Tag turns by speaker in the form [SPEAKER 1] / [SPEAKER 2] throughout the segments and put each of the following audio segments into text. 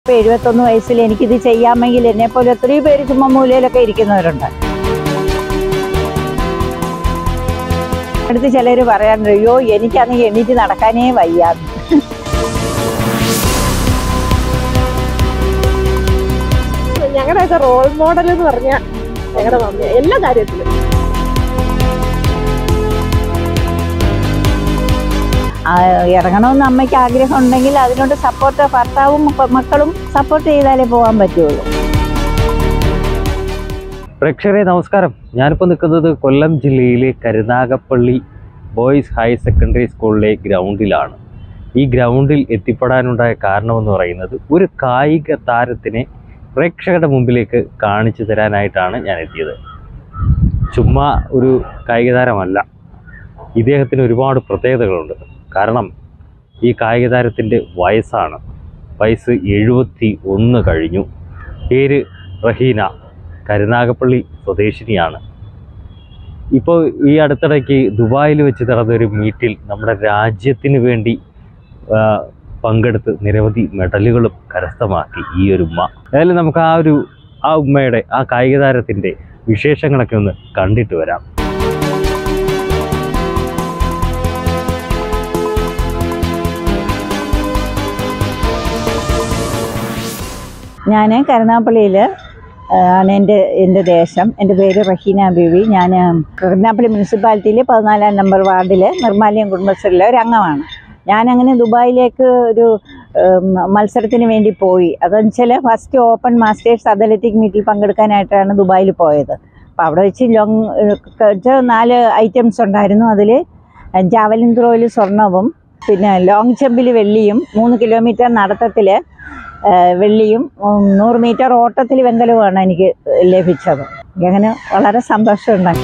[SPEAKER 1] 71 വയസ്സിൽ എനിക്കിത് ചെയ്യാമെങ്കിൽ എന്നെപ്പോലെ എത്രയോ പേര് ചുമ്മാ മൂലയിലൊക്കെ ഇരിക്കുന്നവരുണ്ട്. അടുത്ത് ചിലർ പറയാറുണ്ട്, അയ്യോ എനിക്കാണെങ്കിൽ എണീറ്റ് നടക്കാനേ വയ്യാന്ന്.
[SPEAKER 2] ഞങ്ങളുടെയൊക്കെ റോൾ മോഡൽ എന്ന് പറഞ്ഞാൽ ഞങ്ങളുടെ മമ്മി എല്ലാ കാര്യത്തിലും.
[SPEAKER 1] ഇറങ്ങണമെന്ന് അമ്മയ്ക്ക് ആഗ്രഹം ഉണ്ടെങ്കിൽ അതിനോട് സപ്പോർട്ട് ഭർത്താവും മക്കളും സപ്പോർട്ട് ചെയ്താലേ പോകാൻ പറ്റുള്ളൂ.
[SPEAKER 3] പ്രേക്ഷകരെ നമസ്കാരം. ഞാനിപ്പോൾ നിൽക്കുന്നത് കൊല്ലം ജില്ലയിലെ കരുനാഗപ്പള്ളി ബോയ്സ് ഹയർ സെക്കൻഡറി സ്കൂളിലെ ഗ്രൗണ്ടിലാണ്. ഈ ഗ്രൗണ്ടിൽ എത്തിപ്പെടാനുണ്ടായ കാരണമെന്ന് പറയുന്നത് ഒരു കായിക താരത്തിനെ പ്രേക്ഷകരുടെ മുമ്പിലേക്ക് കാണിച്ചു തരാനായിട്ടാണ് ഞാൻ എത്തിയത്. ചുമ്മാ ഒരു കായിക താരമല്ല, ഇദ്ദേഹത്തിന് ഒരുപാട് പ്രത്യേകതകളുണ്ട്. കാരണം ഈ കായിക താരത്തിൻ്റെ വയസ്സ് 71 കഴിഞ്ഞു. പേര് റഹീന, കരുനാഗപ്പള്ളി സ്വദേശിനിയാണ്. ഇപ്പോൾ ഈ അടുത്തിടയ്ക്ക് ദുബായിൽ വെച്ച് നടന്നൊരു മീറ്റിൽ നമ്മുടെ രാജ്യത്തിന് വേണ്ടി പങ്കെടുത്ത് നിരവധി മെഡലുകളും കരസ്ഥമാക്കി ഈ ഒരു ഉമ്മ. ഏതായാലും നമുക്ക് ആ ഉമ്മയുടെ ആ കായിക താരത്തിൻ്റെ വിശേഷങ്ങളൊക്കെ ഒന്ന് കണ്ടിട്ട് വരാം.
[SPEAKER 1] ഞാൻ കരുനാഗപ്പള്ളിയിൽ ആണ് എൻ്റെ ദേശം. എൻ്റെ പേര് റഹീന ബീവി. ഞാൻ കരുനാഗപ്പള്ളി മുനിസിപ്പാലിറ്റിയിൽ 14-ാം നമ്പർ വാർഡിൽ നിർമ്മാല്യം കുടുംബശ്രീയിലെ ഒരു അംഗമാണ്. ഞാനങ്ങനെ ദുബായിലേക്ക് ഒരു മത്സരത്തിന് വേണ്ടി പോയി. അതെന്ന് വെച്ചാൽ ഫസ്റ്റ് ഓപ്പൺ മാസ്റ്റേഴ്സ് അത്ലറ്റിക് മീറ്റിൽ പങ്കെടുക്കാനായിട്ടാണ് ദുബായിൽ പോയത്. അപ്പോൾ അവിടെ വെച്ച് 4 ഐറ്റംസ് ഉണ്ടായിരുന്നു. അതിൽ ജാവലിൻ ത്രോയിൽ സ്വർണവും, പിന്നെ ലോങ് ജമ്പിൽ വെള്ളിയും, 3 കിലോമീറ്റർ നടത്തത്തിൽ വെള്ളിയും, 100 മീറ്റർ ഓട്ടത്തിൽ വെങ്കലവുമാണ് എനിക്ക് ലഭിച്ചത്. അങ്ങനെ വളരെ സന്തോഷമുണ്ടായി.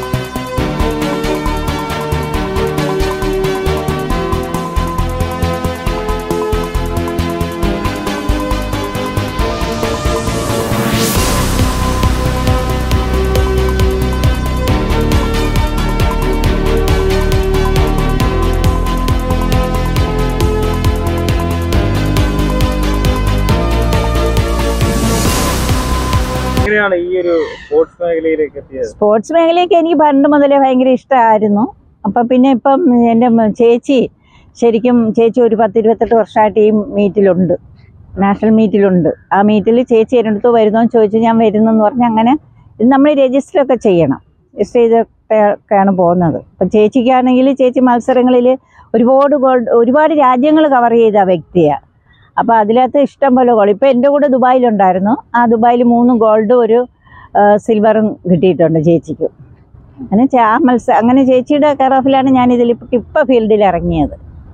[SPEAKER 1] സ്പോർട്സ് മേഖലയ്ക്ക് എനിക്ക് പണ്ട് മുതലേ ഭയങ്കര ഇഷ്ടമായിരുന്നു. അപ്പം പിന്നെ ഇപ്പം എൻ്റെ ചേച്ചി ഒരു 10-28 വർഷമായിട്ട് ഈ മീറ്റിലുണ്ട്, നാഷണൽ മീറ്റിലുണ്ട്. ആ മീറ്റിൽ ചേച്ചി എൻ്റെ അടുത്ത് വരുന്നോ എന്ന് ചോദിച്ചു. ഞാൻ വരുന്നെന്ന് പറഞ്ഞ് അങ്ങനെ ഇത് നമ്മൾ രജിസ്റ്ററൊക്കെ ചെയ്യണം. രജിസ്റ്റർ ചെയ്തൊക്കെയാണ് പോകുന്നത്. അപ്പം ചേച്ചിക്കാണെങ്കിൽ ചേച്ചി മത്സരങ്ങളിൽ ഒരുപാട് രാജ്യങ്ങൾ കവർ ചെയ്ത വ്യക്തിയാണ്. അപ്പോൾ അതിനകത്ത് ഇഷ്ടം പോലെ ഗോൾ. ഇപ്പോൾ എൻ്റെ കൂടെ ദുബായിലുണ്ടായിരുന്നു. ആ ദുബായിൽ 3 ഗോൾഡും 1 സിൽവറും കിട്ടിയിട്ടുണ്ട് ചേച്ചിക്ക്. അങ്ങനെ ചേച്ചിയുടെ കെയർ ഓഫിലാണ് ഞാൻ ഇതിൽ ഇപ്പം ഫീൽഡിൽ ഇറങ്ങിയത്.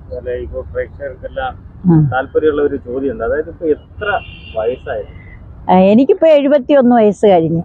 [SPEAKER 1] എനിക്കിപ്പോൾ 71 വയസ്സ് കഴിഞ്ഞു.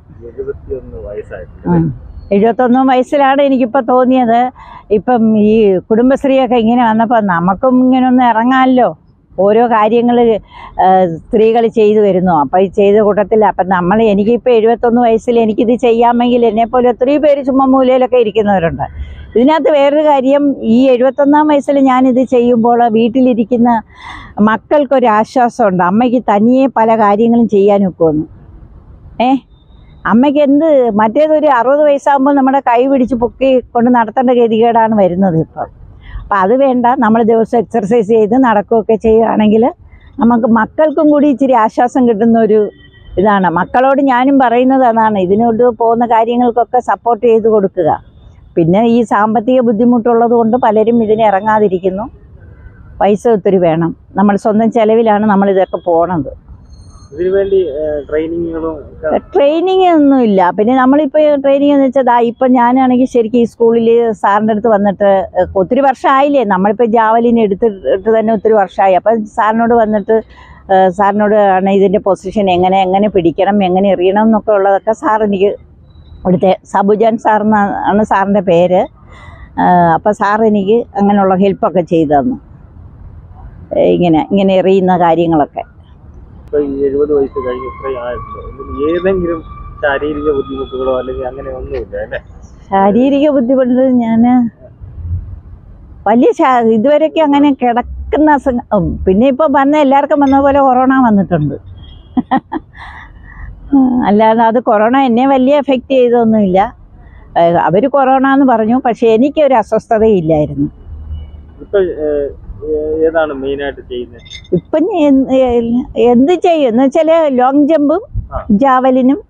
[SPEAKER 1] 71 വയസ്സിലാണ് എനിക്കിപ്പോൾ തോന്നിയത്. ഇപ്പം ഈ കുടുംബശ്രീയൊക്കെ ഇങ്ങനെ വന്നപ്പോൾ നമുക്കും ഇങ്ങനെ ഒന്ന് ഇറങ്ങാമല്ലോ. ഓരോ കാര്യങ്ങൾ സ്ത്രീകൾ ചെയ്തു വരുന്നു. അപ്പോൾ ഈ ചെയ്ത കൂട്ടത്തിൽ അപ്പം എനിക്കിപ്പോൾ 71 വയസ്സിൽ എനിക്കിത് ചെയ്യാമെങ്കിൽ എന്നെപ്പോലെ എത്രയോ പേര് ചുമ്മാ മൂലയിലൊക്കെ ഇരിക്കുന്നവരുണ്ട്. ഇതിനകത്ത് വേറൊരു കാര്യം, ഈ 71-ാം വയസ്സിൽ ഞാനിത് ചെയ്യുമ്പോൾ വീട്ടിലിരിക്കുന്ന മക്കൾക്കൊരാശ്വാസമുണ്ട്. അമ്മയ്ക്ക് തനിയെ പല കാര്യങ്ങളും ചെയ്യാനൊക്കുമെന്ന്. അമ്മയ്ക്ക് മറ്റേതൊരു 60 വയസ്സാകുമ്പോൾ നമ്മുടെ കൈ പിടിച്ച് പൊക്കി കൊണ്ട് നടത്തേണ്ട ഗതികേടാണ് വരുന്നത് ഇപ്പം. അപ്പം അത് വേണ്ട, നമ്മൾ ദിവസം എക്സർസൈസ് ചെയ്ത് നടക്കുകയൊക്കെ ചെയ്യുകയാണെങ്കിൽ നമുക്ക് മക്കൾക്കും കൂടി ഇച്ചിരി ആശ്വാസം കിട്ടുന്നൊരു ഇതാണ്. മക്കളോട് ഞാനും പറയുന്നത് അതാണ്, ഇതിനോട് പോകുന്ന കാര്യങ്ങൾക്കൊക്കെ സപ്പോർട്ട് ചെയ്ത് കൊടുക്കുക. പിന്നെ ഈ സാമ്പത്തിക ബുദ്ധിമുട്ടുള്ളത് കൊണ്ട് പലരും ഇതിന് ഇറങ്ങാതിരിക്കുന്നു. പൈസ ഒത്തിരി വേണം. നമ്മൾ സ്വന്തം ചെലവിലാണ് നമ്മളിതൊക്കെ പോണത്. ട്രെയിനിങ് ഒന്നുമില്ല. പിന്നെ നമ്മളിപ്പോൾ ട്രെയിനിങ് എന്ന് വെച്ചാൽ ഇപ്പം ഞാനാണെങ്കിൽ ശരിക്കും ഈ സ്കൂളിൽ സാറിൻ്റെ അടുത്ത് വന്നിട്ട് ഒത്തിരി വർഷമായില്ലേ. നമ്മളിപ്പോൾ ജാവലിന് എടുത്തിട്ട് തന്നെ ഒത്തിരി വർഷമായി. അപ്പം സാറിനോട് വന്നിട്ട് സാറിനോട് ആണ് ഇതിൻ്റെ പൊസിഷൻ എങ്ങനെ പിടിക്കണം, എങ്ങനെ എറിയണം എന്നൊക്കെ ഉള്ളതൊക്കെ സാർ എനിക്ക് ഇവിടുത്തെ സബുജാൻ സാറിനാണ് സാറിൻ്റെ പേര്. അപ്പം സാർ എനിക്ക് അങ്ങനെയുള്ള ഹെൽപ്പൊക്കെ ചെയ്തു തന്നു, ഇങ്ങനെ എറിയുന്ന കാര്യങ്ങളൊക്കെ.
[SPEAKER 3] 70 വയസ്സ് കഴിഞ്ഞ് ഏതെങ്കിലും ശാരീരിക ബുദ്ധിമുട്ടുകളോ അല്ലെങ്കിൽ അങ്ങനെ ഒന്നുമില്ല അല്ലേ?
[SPEAKER 1] ശാരീരിക ബുദ്ധിമുട്ട് ഞാൻ വലിയ ഇതുവരെയൊക്കെ അങ്ങനെ കിടക്കുന്ന പിന്നെ ഇപ്പം എല്ലാവർക്കും വന്ന പോലെ കൊറോണ വന്നിട്ടുണ്ട്. അല്ലാതെ അത് കൊറോണ എന്നെ വലിയ എഫക്റ്റ് ചെയ്തൊന്നുമില്ല. അവർ കൊറോണ എന്ന് പറഞ്ഞു, പക്ഷെ എനിക്കൊരു അസ്വസ്ഥതയില്ലായിരുന്നു.
[SPEAKER 3] ഏതാണ് മെയിനായിട്ട് ചെയ്യുന്നത്?
[SPEAKER 1] ഇപ്പം എന്ത് ചെയ്യും എന്ന് വെച്ചാൽ ലോങ് ജമ്പും ജാവലിനും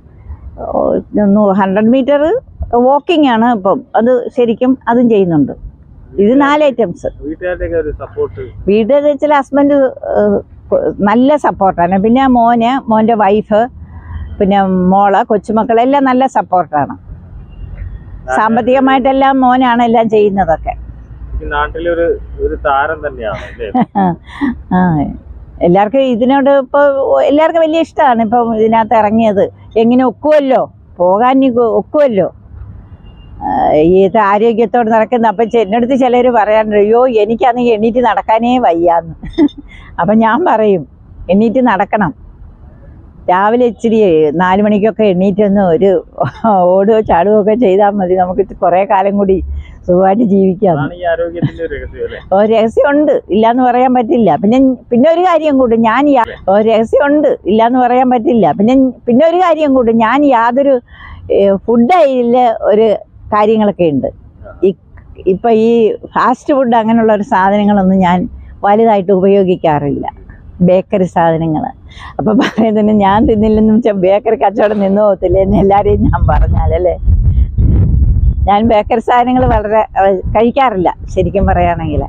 [SPEAKER 1] 100 മീറ്റർ വാക്കിംഗ് ആണ് ഇപ്പം. അത് ശരിക്കും അതും ചെയ്യുന്നുണ്ട്. ഇത് 4 ഐറ്റംസ്. വീട്ടിൽ വെച്ചാൽ ഹസ്ബൻഡ് നല്ല സപ്പോർട്ടാണ്. പിന്നെ മോൻ്റെ വൈഫ്, പിന്നെ മോള്, കൊച്ചുമക്കളെല്ലാം നല്ല സപ്പോർട്ടാണ്. സാമ്പത്തികമായിട്ടെല്ലാം മോനാണ് എല്ലാം ചെയ്യുന്നതൊക്കെ.
[SPEAKER 3] നാട്ടിലൊരു താരം തന്നെയാണ്.
[SPEAKER 1] എല്ലാവർക്കും ഇതിനോട് ഇപ്പോൾ എല്ലാവർക്കും വലിയ ഇഷ്ടമാണ്. ഇപ്പം ഇതിനകത്ത് ഇറങ്ങിയത് എങ്ങനെ ഒക്കുമല്ലോ, പോകാൻ ഒക്കുമല്ലോ, ഈ ആരോഗ്യത്തോട് നടക്കുന്ന. അപ്പം എന്നടുത്ത് ചിലർ പറയാറുണ്ട്, അയ്യോ എനിക്കാണെങ്കിൽ എണീറ്റ് നടക്കാനേ വയ്യാന്ന്. അപ്പം ഞാൻ പറയും എണീറ്റ് നടക്കണം. രാവിലെ ഇച്ചിരി 4 മണിക്കൊക്കെ എണീറ്റൊന്ന് ഒരു ഓടുകയോ ചാടുകയോ ഒക്കെ ചെയ്താൽ മതി. നമുക്ക് കുറേ കാലം കൂടി സുഖമായിട്ട് ജീവിക്കാം. രഹസ്യമുണ്ട്, ഇല്ലാന്ന് പറയാൻ പറ്റില്ല. പിന്നെ ഒരു കാര്യം കൂടി, രഹസ്യമുണ്ട്, ഇല്ലാന്ന് പറയാൻ പറ്റില്ല. പിന്നെ ഒരു കാര്യം കൂടി, ഞാൻ യാതൊരു ഫുഡിൽ ഒരു കാര്യങ്ങളൊക്കെ ഉണ്ട്. ഇപ്പം ഈ ഫാസ്റ്റ് ഫുഡ് അങ്ങനെയുള്ള ഒരു സാധനങ്ങളൊന്നും ഞാൻ വലുതായിട്ട് ഉപയോഗിക്കാറില്ല. ബേക്കറി സാധനങ്ങൾ. അപ്പം പറയുന്നതിന് ഞാൻ തിന്നില്ലെന്ന് വെച്ചാൽ ബേക്കറി കച്ചവടം നിന്ന് പോകത്തില്ല എന്ന് എല്ലാവരെയും ഞാൻ പറഞ്ഞാലല്ലേ. ഞാൻ ബേക്കറി സാധനങ്ങൾ വളരെ കഴിക്കാറില്ല ശരിക്കും പറയുകയാണെങ്കിൽ.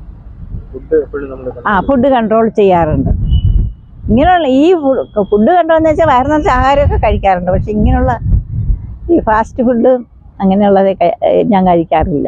[SPEAKER 1] ഫുഡ് കൺട്രോൾ ചെയ്യാറുണ്ട്. ഇങ്ങനെയുള്ള ഈ ഫുഡ് കൺട്രോൾ എന്ന് വെച്ചാൽ വയറ് നിറച്ച ആഹാരമൊക്കെ കഴിക്കാറുണ്ട്. പക്ഷെ ഇങ്ങനെയുള്ള ഈ ഫാസ്റ്റ് ഫുഡ് അങ്ങനെയുള്ളത് ഞാൻ കഴിക്കാറില്ല.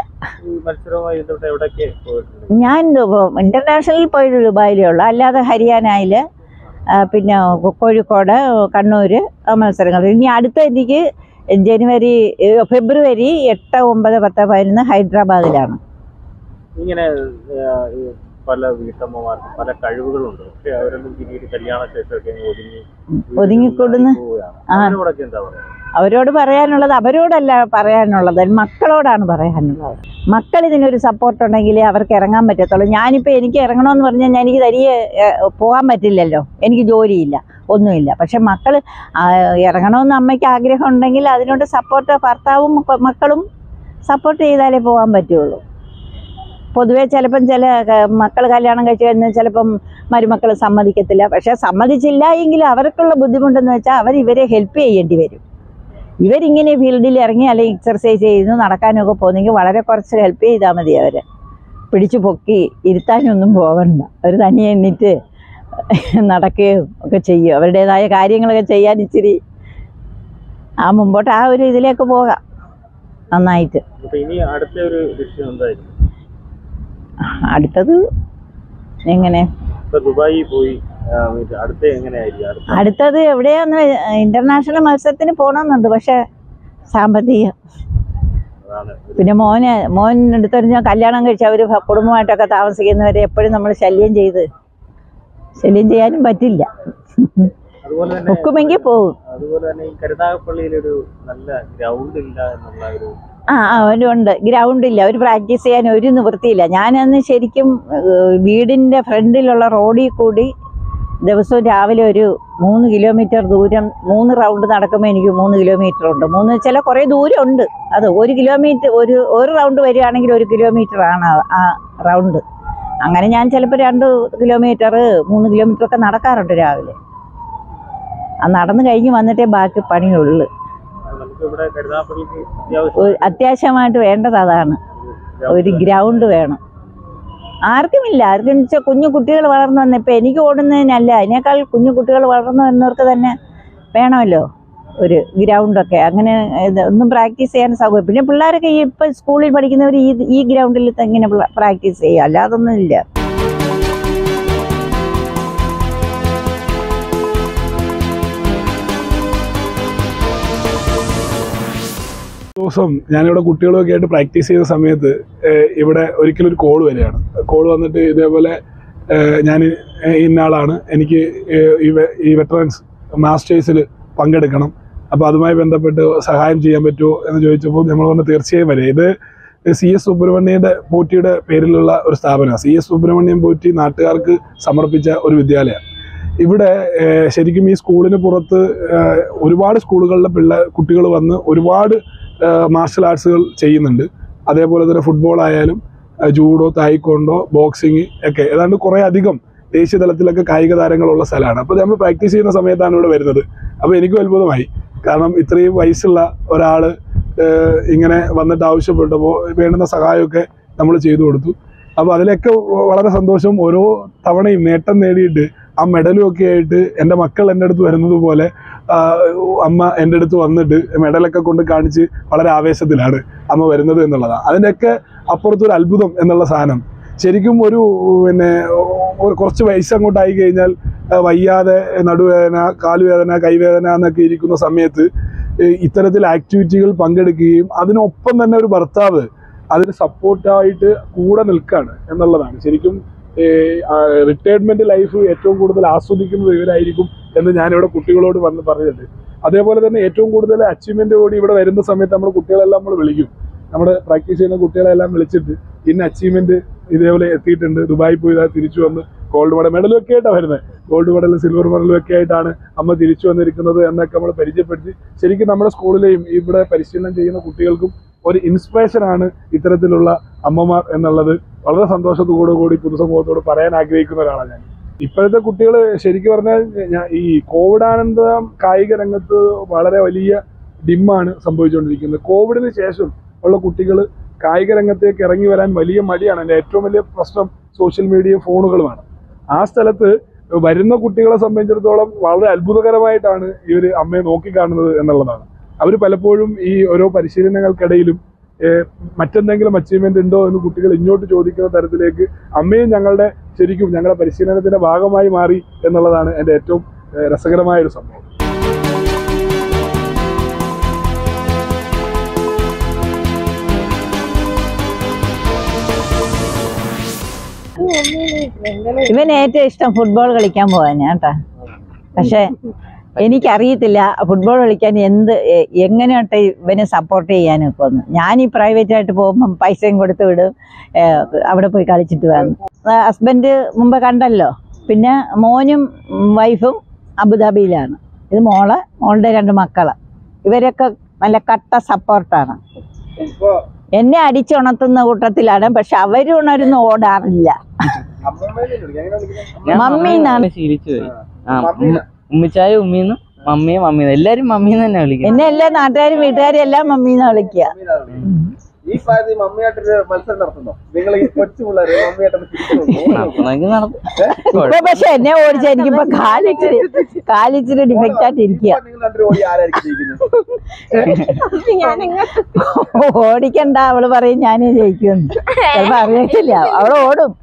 [SPEAKER 1] ഞാൻ ഇന്റർനാഷണൽ പോയിട്ട് ദുബായിലേ ഉള്ളൂ. അല്ലാതെ ഹരിയാനയിൽ, പിന്നെ കോഴിക്കോട്, കണ്ണൂർ മത്സരങ്ങൾ. ഇനി അടുത്ത എനിക്ക് ഫെബ്രുവരി 8, 9, 10, 11 ഹൈദരാബാദിലാണ്.
[SPEAKER 3] ഇങ്ങനെ പല വീട്ടമ്മമാർക്ക് പല കഴിവുകളുണ്ട്. പക്ഷെ അവരൊന്നും പിന്നീട് കല്യാണ ശേഷമൊക്കെ
[SPEAKER 1] ഒതുങ്ങിക്കൂടുന്ന. അവരോട് പറയാനുള്ളത്, അവരോടല്ല പറയാനുള്ളത്, മക്കളോടാണ് പറയാനുള്ളത്. മക്കൾ ഇതിനൊരു സപ്പോർട്ട് ഉണ്ടെങ്കിൽ അവർക്ക് ഇറങ്ങാൻ പറ്റത്തുള്ളൂ. ഞാനിപ്പോൾ എനിക്ക് ഇറങ്ങണമെന്ന് പറഞ്ഞാൽ എനിക്ക് തനിയെ പോകാൻ പറ്റില്ലല്ലോ. എനിക്ക് ജോലിയില്ല, ഒന്നുമില്ല. പക്ഷെ മക്കൾ ഇറങ്ങണമെന്ന് അമ്മയ്ക്ക് ആഗ്രഹം ഉണ്ടെങ്കിൽ അതിനോട് സപ്പോർട്ട് ഭർത്താവും മക്കളും സപ്പോർട്ട് ചെയ്താലേ പോകാൻ പറ്റുള്ളൂ. പൊതുവേ ചിലപ്പം ചില മക്കൾ കല്യാണം കഴിച്ച് കഴിഞ്ഞാൽ ചിലപ്പം മരുമക്കൾ സമ്മതിക്കത്തില്ല. പക്ഷെ സമ്മതിച്ചില്ല എങ്കിൽ അവർക്കുള്ള ബുദ്ധിമുട്ടെന്ന് വെച്ചാൽ ഇവരെ ഹെൽപ്പ് ചെയ്യേണ്ടി വരും. ഇവരിങ്ങനെ ഫീൽഡിൽ ഇറങ്ങി അല്ലെങ്കിൽ എക്സർസൈസ് ചെയ്യുന്നു, നടക്കാനൊക്കെ പോകുന്നെങ്കിൽ വളരെ കുറച്ച് ഹെൽപ്പ് ചെയ്താൽ മതി. അവരെ പിടിച്ചു പൊക്കി ഇരുത്താനൊന്നും പോകണ്ട. അവർ തനിയെ എണ്ണിട്ട് നടക്കുകയും ഒക്കെ ചെയ്യും. അവരുടേതായ കാര്യങ്ങളൊക്കെ ചെയ്യാൻ ഇച്ചിരി മുമ്പോട്ട് ആ ഒരു ഇതിലേക്ക് പോകാം നന്നായിട്ട്. അടുത്തത് എങ്ങനെ
[SPEAKER 3] ദുബായി പോയി
[SPEAKER 1] അടുത്തത് എവിടെയാന്ന് ഇന്റർനാഷണൽ മത്സരത്തിന് പോകണമെന്നുണ്ട്. പക്ഷെ സാമ്പത്തികം. പിന്നെ മോൻ എടുത്തെറിഞ്ഞാൽ കല്യാണം കഴിച്ച് അവർ കുടുംബമായിട്ടൊക്കെ താമസിക്കുന്നവരെ എപ്പോഴും നമ്മൾ ശല്യം ചെയ്യാനും പറ്റില്ല. ഒക്കുമെങ്കിൽ പോകും.
[SPEAKER 3] അതുപോലെ തന്നെ ഈ കരുനാഗപ്പള്ളിയിലൊരു നല്ല ഗ്രൗണ്ട് ഇല്ല എന്നുള്ള ഒരു
[SPEAKER 1] അവനുണ്ട്. ഗ്രൗണ്ടില്ല, അവർ പ്രാക്ടീസ് ചെയ്യാൻ ഒരു നിവൃത്തിയില്ല. ഞാനന്ന് ശരിക്കും വീടിൻ്റെ ഫ്രണ്ടിലുള്ള റോഡിൽ കൂടി ദിവസവും രാവിലെ ഒരു 3 കിലോമീറ്റർ ദൂരം 3 റൗണ്ട് നടക്കുമ്പോൾ എനിക്ക് 3 കിലോമീറ്റർ ഉണ്ട്. ചില കുറേ ദൂരം ഉണ്ട്. അത് 1 കിലോമീറ്റർ ഒരു റൗണ്ട് വരികയാണെങ്കിൽ 1 കിലോമീറ്റർ ആണ് ആ റൗണ്ട്. അങ്ങനെ ഞാൻ ചിലപ്പോൾ 2 കിലോമീറ്റർ 3 കിലോമീറ്റർ ഒക്കെ നടക്കാറുണ്ട് രാവിലെ. നടന്നു കഴിഞ്ഞ് വന്നിട്ടേ ബാക്കി പണിയുള്ളൂ. അത്യാവശ്യമായിട്ട് വേണ്ടത് അതാണ്, ഒരു ഗ്രൗണ്ട് വേണം. ആർക്കുമില്ല. ആർക്കും വെച്ചാൽ കുഞ്ഞു കുട്ടികൾ വളർന്നു വന്ന, ഇപ്പം എനിക്ക് ഓടുന്നതിനല്ല, അതിനേക്കാൾ കുഞ്ഞു കുട്ടികൾ വളർന്നു വരുന്നവർക്ക് തന്നെ വേണമല്ലോ ഒരു ഗ്രൗണ്ടൊക്കെ. അങ്ങനെ ഒന്നും പ്രാക്ടീസ് ചെയ്യാൻ സൗകര്യം. പിന്നെ പിള്ളേരൊക്കെ ഇപ്പം സ്കൂളിൽ പഠിക്കുന്നവർ ഈ ഗ്രൗണ്ടിൽ ഇങ്ങനെ പ്രാക്ടീസ് ചെയ്യുക, അല്ലാതൊന്നും ഇല്ല.
[SPEAKER 4] ദിവസം ഞാനിവിടെ കുട്ടികളൊക്കെ ആയിട്ട് പ്രാക്ടീസ് ചെയ്യുന്ന സമയത്ത് ഇവിടെ ഒരിക്കലും ഒരു കോൾ വരികയാണ്. കോൾ വന്നിട്ട് ഇതേപോലെ ഞാൻ ഇന്നാളാണ്, എനിക്ക് ഈ വെറ്ററൻസ് മാസ്റ്റേഴ്സിൽ പങ്കെടുക്കണം, അപ്പോൾ അതുമായി ബന്ധപ്പെട്ട് സഹായം ചെയ്യാൻ പറ്റുമോ എന്ന് ചോദിച്ചപ്പോൾ നമ്മൾ പറഞ്ഞു തീർച്ചയായും വരെ. ഇത് CS സുബ്രഹ്മണ്യയുടെ പോറ്റിയുടെ പേരിലുള്ള ഒരു സ്ഥാപനമാണ്. CS സുബ്രഹ്മണ്യം പോറ്റി നാട്ടുകാർക്ക് സമർപ്പിച്ച ഒരു വിദ്യാലയമാണ്. ഇവിടെ ശരിക്കും ഈ സ്കൂളിന് പുറത്ത് ഒരുപാട് സ്കൂളുകളിലെ കുട്ടികൾ വന്ന് ഒരുപാട് മാർഷൽ ആർട്സുകൾ ചെയ്യുന്നുണ്ട്. അതേപോലെ തന്നെ ഫുട്ബോൾ ആയാലും ജൂഡോ, തായ്ക്കൊണ്ടോ, ബോക്സിങ് ഒക്കെ ഏതാണ്ട് കുറേ അധികം ദേശീയ തലത്തിലൊക്കെ കായിക താരങ്ങളുള്ള സ്ഥലമാണ്. അപ്പോൾ നമ്മൾ പ്രാക്ടീസ് ചെയ്യുന്ന സമയത്താണ് ഇവിടെ വരുന്നത്. അപ്പോൾ എനിക്കും അത്ഭുതമായി. കാരണം ഇത്രയും വയസ്സുള്ള ഒരാൾ ഇങ്ങനെ വന്നിട്ട് ആവശ്യപ്പെട്ടപ്പോൾ വേണ്ടുന്ന സഹായമൊക്കെ നമ്മൾ ചെയ്തു കൊടുത്തു. അപ്പോൾ അതിലൊക്കെ വളരെ സന്തോഷം. ഓരോ തവണയും നേട്ടം നേടിയിട്ട് ആ മെഡലും ഒക്കെ ആയിട്ട് എൻ്റെ മക്കൾ എൻ്റെ അടുത്ത് വരുന്നത് പോലെ അമ്മ എൻ്റെ അടുത്ത് വന്നിട്ട് മെഡലൊക്കെ കൊണ്ട് കാണിച്ച് വളരെ ആവേശത്തിലാണ് അമ്മ വരുന്നത് എന്നുള്ളതാണ്. അതിൻ്റെയൊക്കെ അപ്പുറത്തൊരു അത്ഭുതം എന്നുള്ള സാധനം ശരിക്കും ഒരു കുറച്ച് വയസ്സ് അങ്ങോട്ടായി കഴിഞ്ഞാൽ വയ്യാതെ നടുവേദന, കാലുവേദന, കൈവേദന എന്നൊക്കെ ഇരിക്കുന്ന സമയത്ത് ഇത്തരത്തിൽ ആക്ടിവിറ്റികൾ പങ്കെടുക്കുകയും അതിനൊപ്പം തന്നെ ഒരു ഭർത്താവ് അതിന് സപ്പോർട്ടായിട്ട് കൂടെ നിൽക്കുകയാണ് എന്നുള്ളതാണ്. ശരിക്കും റിട്ടയർമെന്റ് ലൈഫ് ഏറ്റവും കൂടുതൽ ആസ്വദിക്കുന്നത് ഇവരായിരിക്കും എന്ന് ഞാനിവിടെ കുട്ടികളോട് വന്ന് പറഞ്ഞിട്ടുണ്ട്. അതേപോലെ തന്നെ ഏറ്റവും കൂടുതൽ അച്ചീവ്മെന്റ് കൂടി ഇവിടെ വരുന്ന സമയത്ത് നമ്മൾ കുട്ടികളെല്ലാം നമ്മൾ വിളിക്കും. നമ്മുടെ പ്രാക്ടീസ് ചെയ്യുന്ന കുട്ടികളെല്ലാം വിളിച്ചിട്ട് ഇന്ന അച്ചീവ്മെന്റ് ഇതേപോലെ എത്തിയിട്ടുണ്ട്, ദുബായി പോയി തിരിച്ചു വന്ന് ഗോൾഡ് മെഡലും ഒക്കെ ആയിട്ടാണ് വരുന്നത്. ഗോൾഡ് മെഡലും സിൽവർ മെഡലും ഒക്കെ ആയിട്ടാണ് അമ്മ തിരിച്ചു വന്നിരിക്കുന്നത് എന്നൊക്കെ നമ്മൾ പരിചയപ്പെടുത്തി ശരിക്കും നമ്മുടെ സ്കൂളിലെയും ഇവിടെ പരിശീലനം ചെയ്യുന്ന കുട്ടികൾക്കും ഒരു ഇൻസ്പിറേഷനാണ് ഇത്തരത്തിലുള്ള അമ്മമാർ എന്നുള്ളത് വളരെ സന്തോഷത്തോടുകൂടി പൊതുസമൂഹത്തോട് പറയാൻ ആഗ്രഹിക്കുന്ന ഒരാളാണ് ഞാൻ. ഇപ്പോഴത്തെ കുട്ടികൾ ശരിക്കും പറഞ്ഞാൽ ഈ കോവിഡാനന്തരം കായിക രംഗത്ത് വളരെ വലിയ ഡിമ്മാണ് സംഭവിച്ചുകൊണ്ടിരിക്കുന്നത്. കോവിഡിന് ശേഷം ഉള്ള കുട്ടികൾ കായിക രംഗത്തേക്ക് ഇറങ്ങി വരാൻ വലിയ മടിയാണ്. എൻ്റെ ഏറ്റവും വലിയ പ്രശ്നം സോഷ്യൽ മീഡിയ, ഫോണുകളുമാണ്. ആ സ്ഥലത്ത് വരുന്ന കുട്ടികളെ സംബന്ധിച്ചിടത്തോളം വളരെ അത്ഭുതകരമായിട്ടാണ് ഇവർ അമ്മയെ നോക്കിക്കാണുന്നത് എന്നുള്ളതാണ്. അവർ പലപ്പോഴും ഈ ഓരോ പരിശീലനങ്ങൾക്കിടയിലും മറ്റെന്തെങ്കിലും അച്ചീവ്മെന്റ് ഉണ്ടോ എന്ന് കുട്ടികൾ ഇങ്ങോട്ട് ചോദിക്കുന്ന തരത്തിലേക്ക് അമ്മയും ഞങ്ങളുടെ പരിശീലനത്തിന്റെ ഭാഗമായി മാറി എന്നുള്ളതാണ് എൻ്റെ ഏറ്റവും രസകരമായ ഒരു സംഭവം.
[SPEAKER 1] ഇവന് ഏറ്റവും ഇഷ്ടം ഫുട്ബോൾ കളിക്കാൻ പോകാൻ കേട്ടാ. പക്ഷെ എനിക്കറിയത്തില്ല ഫുട്ബോൾ കളിക്കാൻ എങ്ങനെയാട്ടെ ഇവനെ സപ്പോർട്ട് ചെയ്യാനൊക്കെ ഒന്ന്. ഞാൻ ഈ പ്രൈവറ്റായിട്ട് പോകുമ്പം പൈസയും കൊടുത്ത് വിടും, അവിടെ പോയി കളിച്ചിട്ട് വന്നു. ഹസ്ബൻഡ് മുമ്പ് കണ്ടല്ലോ. പിന്നെ മോനും വൈഫും അബുദാബിയിലാണ്. ഇത് മോളുടെ 2 മക്കള്. ഇവരൊക്കെ നല്ല കട്ട സപ്പോർട്ടാണ്. എന്നെ അടിച്ചുണർത്തുന്ന കൂട്ടത്തിലാണ്. പക്ഷെ അവര് ഉണരുന്ന ഓടാറില്ല. മമ്മീന്നാണ്
[SPEAKER 5] ശീലിച്ചു പോയി. ഉമ്മിച്ചായ ഉമ്മീന്നും മമ്മിയെ മമ്മീന്ന് എല്ലാരും മമ്മീന്ന് തന്നെ വിളിക്കും.
[SPEAKER 1] എന്നെ എല്ലാ നാട്ടുകാരും വീട്ടുകാരും എല്ലാം മമ്മീന്ന് വിളിക്കുക.
[SPEAKER 6] ഈ പ്രായത്തിൽ മമ്മിയായിട്ടൊരു മത്സരം നടത്തുന്നോ? നിങ്ങൾ ഈ കൊച്ചു പിള്ളേര്
[SPEAKER 1] ഇപ്പൊ പക്ഷെ എന്നെ ഓടിച്ച എനിക്കിപ്പോ കാലിച്ചിരി ഡിഫക്റ്റ് ആയിട്ട് ഇരിക്കുക. ഓടിക്കണ്ട, അവള് പറയും ഞാനേ ജയിക്കുമെന്ന്. ചിലപ്പോ അറിയത്തില്ല, അവള് ഓടും.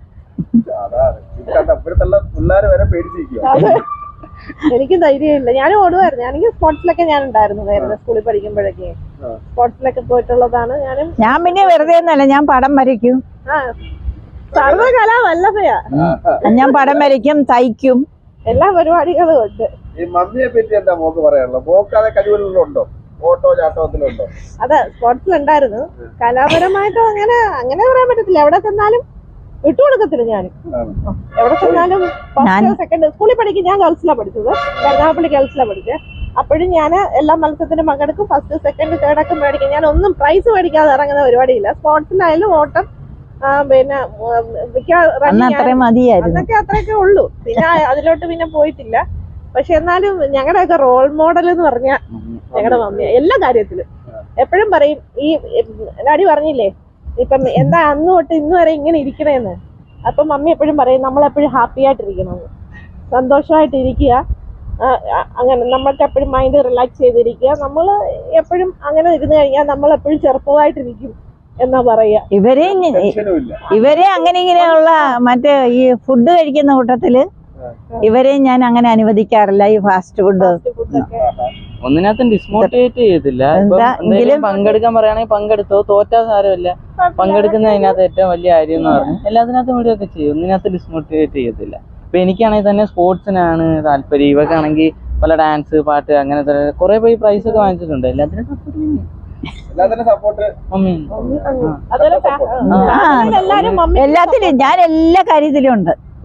[SPEAKER 6] പിള്ളേര് വരെ പേടിച്ചിരിക്കുക.
[SPEAKER 2] എനിക്ക് ധൈര്യമില്ല. ഞാൻ ഓടുമായിരുന്നു. ഞാനെങ്കിൽ സ്പോർട്സിലൊക്കെ ഞാൻ ഉണ്ടായിരുന്നു നേരത്തെ സ്കൂളിൽ പഠിക്കുമ്പോഴൊക്കെ. സ്പോർട്സിലൊക്കെ പോയിട്ടുള്ളതാണ്. ഞാൻ
[SPEAKER 1] പിന്നെ വെറുതെ ഒന്നല്ല, ഞാൻ പടം വരയ്ക്കും.
[SPEAKER 2] സർവകലാവല്ലഭയാ.
[SPEAKER 1] ഞാൻ പടം വരയ്ക്കും, തയ്ക്കും,
[SPEAKER 2] എല്ലാ പരിപാടികളും ഉണ്ട്.
[SPEAKER 6] ഈ മമ്മിയെ പറ്റി എന്താ മോക്ക് പറയാനുള്ളത്? മോക്ക് അതെ കഴിവുകളുണ്ടോ? ഓട്ടോ ചാട്ടത്തിലുണ്ടോ?
[SPEAKER 2] അതെ, സ്പോർട്സിലുണ്ടായിരുന്നു. കലാപരമായിട്ട് അങ്ങനെ പറയാൻ പറ്റത്തില്ല. എവിടെ ചെന്നാലും വിട്ടുകൊടുക്കത്തില്ല. ഞാൻ എവിടെ ചെന്നാലും ഫസ്റ്റ് സെക്കൻഡ് സ്കൂളിൽ പഠിക്കും. ഞാൻ ഗേൾസിലാണ് പഠിച്ചത്, കരുനാഗപ്പള്ളി ഗേൾസിലാണ് പഠിച്ചത്. അപ്പോഴും ഞാൻ എല്ലാ മത്സരത്തിനും പങ്കെടുക്കും. ഫസ്റ്റ് സെക്കൻഡ് തേർഡൊക്കെ മേടിക്കും. ഞാൻ ഒന്നും പ്രൈസ് മേടിക്കാതെ ഇറങ്ങുന്ന പരിപാടിയില്ല. സ്പോർട്സിലായാലും ഓട്ടം, പിന്നെ അന്നൊക്കെ അത്രയൊക്കെ ഉള്ളൂ. പിന്നെ അതിലോട്ട് പിന്നെ പോയിട്ടില്ല. പക്ഷെ എന്നാലും ഞങ്ങളുടെയൊക്കെ റോൾ മോഡൽ എന്ന് പറഞ്ഞാൽ ഞങ്ങളുടെ മമ്മിയാണ് എല്ലാ കാര്യത്തിലും. എപ്പോഴും പറയും, ഈ ഡാഡി പറഞ്ഞില്ലേ ഇപ്പം എന്താ അന്ന് തൊട്ട് ഇന്ന് വരെ ഇങ്ങനെ ഇരിക്കണേന്ന്. അപ്പം മമ്മി എപ്പോഴും പറയും നമ്മളെപ്പോഴും ഹാപ്പി ആയിട്ടിരിക്കണമെന്ന്, സന്തോഷമായിട്ടിരിക്കുക. അങ്ങനെ നമ്മൾക്ക് എപ്പോഴും മൈൻഡ് റിലാക്സ് ചെയ്തിരിക്കുക. നമ്മൾ എപ്പോഴും അങ്ങനെ ഇരുന്ന് കഴിഞ്ഞാൽ നമ്മളെപ്പോഴും ചെറുപ്പമായിട്ടിരിക്കും എന്നാ പറയാ.
[SPEAKER 1] ഇവരെ അങ്ങനെ ഇങ്ങനെയുള്ള മറ്റേ ഈ ഫുഡ് കഴിക്കുന്ന കൂട്ടത്തില് ഇവരെ ഞാൻ അങ്ങനെ അനുവദിക്കാറില്ല. ഈ ഫാസ്റ്റ് ഫുഡ്
[SPEAKER 5] ഒന്നിനകത്തും ഡിസ്മോട്ടിവേറ്റ് ചെയ്യത്തില്ല. എന്തെങ്കിലും പങ്കെടുക്കാൻ പറയുകയാണെങ്കിൽ പങ്കെടുത്തോ, തോറ്റാ സാരമില്ല, പങ്കെടുക്കുന്നതിനകത്ത് ഏറ്റവും വലിയ കാര്യം എന്ന് പറഞ്ഞാൽ എല്ലാത്തിനകത്തും വീഡിയോ ചെയ്യും. ഒന്നിനകത്ത് ഡിസ്മോട്ടിവേറ്റ് ചെയ്യത്തില്ല. ഇപ്പൊ എനിക്കാണെങ്കിൽ തന്നെ സ്പോർട്സിനാണ് താല്പര്യം. ഇവക്കാണെങ്കിൽ പല ഡാൻസ്, പാട്ട്, അങ്ങനത്തെ കുറെ പോയി പ്രൈസ് ഒക്കെ വാങ്ങിച്ചിട്ടുണ്ട്. എല്ലാത്തിനും സപ്പോർട്ട്
[SPEAKER 1] എല്ലാത്തിലും ഞാൻ എല്ലാ കാര്യത്തിലും ഉണ്ട്.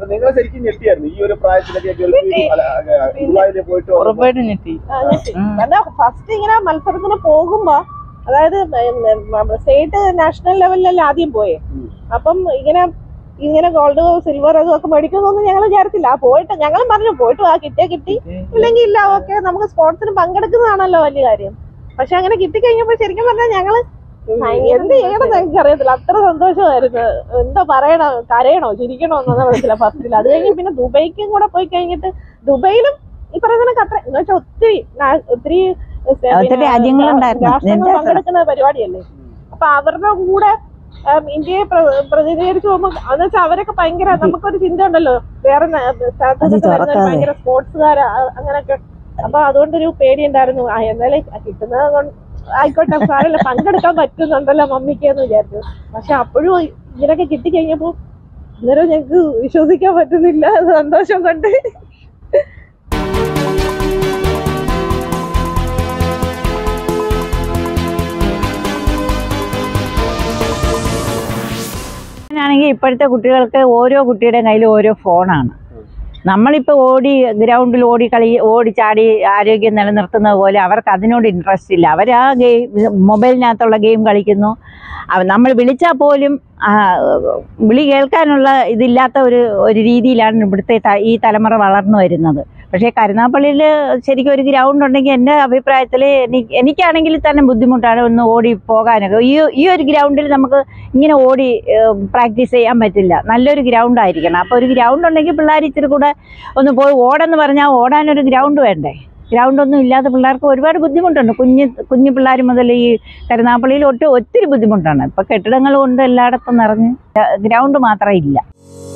[SPEAKER 6] നിങ്ങൾ ശരിക്കും ഞെട്ടിയായിരുന്നു ഈ ഒരു പ്രായത്തിലൊക്കെ ദുബായിൽ പോയിട്ട്
[SPEAKER 5] ഉറപ്പായിട്ടും ഞെട്ടി.
[SPEAKER 2] ഫസ്റ്റ് ഇങ്ങനെ മത്സരത്തിന് പോകുമ്പോ, അതായത് സ്റ്റേറ്റ് നാഷണൽ ലെവലിലല്ല ആദ്യം പോയേ. അപ്പം ഇങ്ങനെ ഗോൾഡ് സിൽവർ അതൊക്കെ മേടിക്കുന്നൊന്നും ഞങ്ങൾ വിചാരിച്ചില്ല. പോയിട്ട് ഞങ്ങളും പറഞ്ഞു പോയിട്ട് കിട്ടി ഇല്ലെങ്കിൽ ഇല്ല, ഓക്കെ നമുക്ക് സ്പോർട്സിന് പങ്കെടുക്കുന്നതാണല്ലോ വലിയ കാര്യം. പക്ഷെ അങ്ങനെ കിട്ടിക്കഴിഞ്ഞപ്പോ ശരിക്കും പറഞ്ഞാൽ ഞങ്ങള് എന്ത് ചെയ്യണം ഞങ്ങൾക്ക് അറിയത്തില്ല. അത്ര സന്തോഷമായിരുന്നു. എന്താ പറയണോ, കരയണോ ചിരിക്കണോ എന്നൊന്നും അറിയത്തില്ല ഫസ്റ്റിൽ. അത് കഴിഞ്ഞ് പിന്നെ ദുബൈക്കും കൂടെ പോയി കഴിഞ്ഞിട്ട് ദുബൈയിലും ഈ പറയുന്ന ഖത്തർ എന്ന് വെച്ചാൽ ഒത്തിരി രാഷ്ട്രങ്ങൾ പങ്കെടുക്കുന്ന പരിപാടിയല്ലേ. അപ്പൊ അവരുടെ കൂടെ ഇന്ത്യയെ പ്രതിനിധീകരിച്ച് പോകുമ്പോ എന്ന് വെച്ചാൽ അവരൊക്കെ ഭയങ്കര, നമുക്കൊരു ചിന്ത ഉണ്ടല്ലോ വേറെ സ്ഥലത്തൊക്കെ ഭയങ്കര സ്പോർട്സുകാരാ അങ്ങനെയൊക്കെ. അപ്പൊ അതുകൊണ്ടൊരു പേടി ഉണ്ടായിരുന്നു. എന്തായാലും കിട്ടുന്നത് ആയിക്കോട്ടെ, സാരല്ല, പങ്കെടുക്കാൻ പറ്റുന്നുണ്ടല്ലോ മമ്മിക്ക് എന്ന് വിചാരിച്ചു. പക്ഷെ അപ്പോഴും ഇതിനൊക്കെ കിട്ടിക്കഴിഞ്ഞപ്പോ അന്നേരം ഞങ്ങക്ക് വിശ്വസിക്കാൻ പറ്റുന്നില്ല സന്തോഷം കൊണ്ട്.
[SPEAKER 1] ആണെങ്കിൽ ഇപ്പോഴത്തെ കുട്ടികൾക്ക് ഓരോ കുട്ടിയുടെ കയ്യിൽ ഓരോ ഫോണാണ്. നമ്മളിപ്പോൾ ഗ്രൗണ്ടിൽ ഓടി ചാടി ആരോഗ്യം നിലനിർത്തുന്നത് പോലെ അവർക്ക് അതിനോട് ഇൻട്രസ്റ്റ് ഇല്ല. അവർ ആ മൊബൈലിനകത്തുള്ള ഗെയിം കളിക്കുന്നു. നമ്മൾ വിളിച്ചാൽ പോലും വിളി കേൾക്കാനുള്ള ഇതില്ലാത്ത ഒരു രീതിയിലാണ് ഇവിടുത്തെ ഈ തലമുറ വളർന്നു വരുന്നത്. പക്ഷേ കരുനാഗപ്പള്ളിയിൽ ശരിക്കും ഒരു ഗ്രൗണ്ട് ഉണ്ടെങ്കിൽ എൻ്റെ അഭിപ്രായത്തിൽ എനിക്കാണെങ്കിൽ തന്നെ ബുദ്ധിമുട്ടാണ് ഒന്ന് ഓടി പോകാനൊക്കെ. ഈ ഒരു ഗ്രൗണ്ടിൽ നമുക്ക് ഇങ്ങനെ ഓടി പ്രാക്ടീസ് ചെയ്യാൻ പറ്റില്ല. നല്ലൊരു ഗ്രൗണ്ട് ആയിരിക്കണം. അപ്പോൾ ഒരു ഗ്രൗണ്ട് ഉണ്ടെങ്കിൽ പിള്ളേർ ഇച്ചിരി കൂടെ ഒന്ന് പോയി ഓടെന്ന് പറഞ്ഞാൽ ഓടാനൊരു ഗ്രൗണ്ട് വേണ്ടേ. ഗ്രൗണ്ടൊന്നും ഇല്ലാത്ത പിള്ളേർക്ക് ഒരുപാട് ബുദ്ധിമുട്ടുണ്ട്. കുഞ്ഞു പിള്ളേർ മുതൽ ഈ കരുനാഗപ്പള്ളിയിൽ ഒത്തിരി ബുദ്ധിമുട്ടാണ്. ഇപ്പോൾ കെട്ടിടങ്ങൾ കൊണ്ട് എല്ലായിടത്തും നിറഞ്ഞ് ഗ്രൗണ്ട് മാത്രമേ ഇല്ല.